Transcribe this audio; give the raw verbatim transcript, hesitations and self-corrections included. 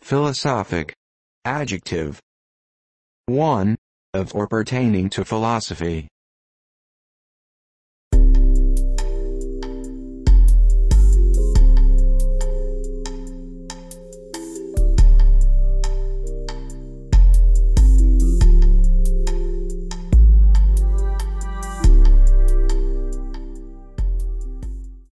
Philosophic. Adjective. one. Of or pertaining to philosophy.